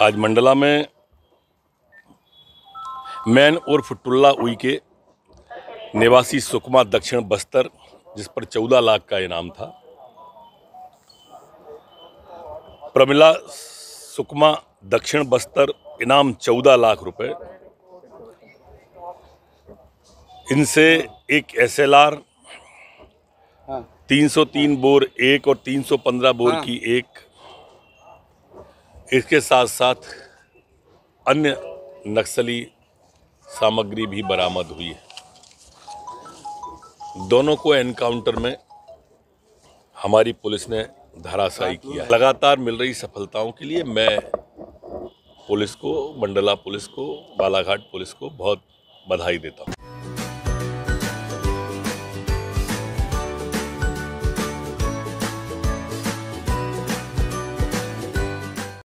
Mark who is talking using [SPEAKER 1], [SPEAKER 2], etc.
[SPEAKER 1] आज मंडला में मैन उर्फ टुल्ला उई के निवासी सुकमा दक्षिण बस्तर, जिस पर 14 लाख का इनाम था। प्रमिला सुकमा दक्षिण बस्तर, इनाम 14 लाख रुपए। इनसे एक SLR 303 बोर एक और 315 बोर की एक, इसके साथ साथ अन्य नक्सली सामग्री भी बरामद हुई है। दोनों को एनकाउंटर में हमारी पुलिस ने धराशायी किया है। लगातार मिल रही सफलताओं के लिए मैं पुलिस को, मंडला पुलिस को, बालाघाट पुलिस को बहुत बधाई देता हूँ।